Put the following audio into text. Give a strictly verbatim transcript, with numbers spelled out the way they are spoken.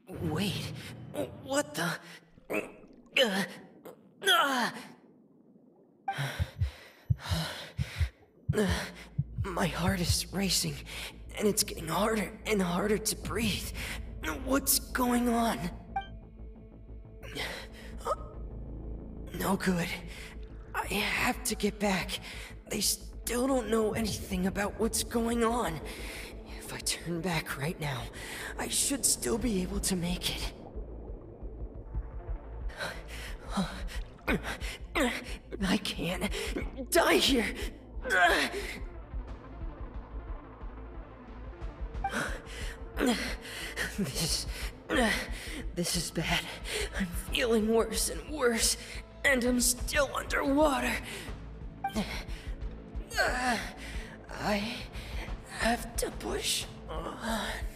Wait, what the? Uh, ah! My heart is racing, and it's getting harder and harder to breathe. What's going on? No good. I have to get back. They still don't know anything about what's going on. If I turn back right now, I should still be able to make it. I can't die here. This... This is bad. I'm feeling worse and worse, and I'm still underwater. I have to push on.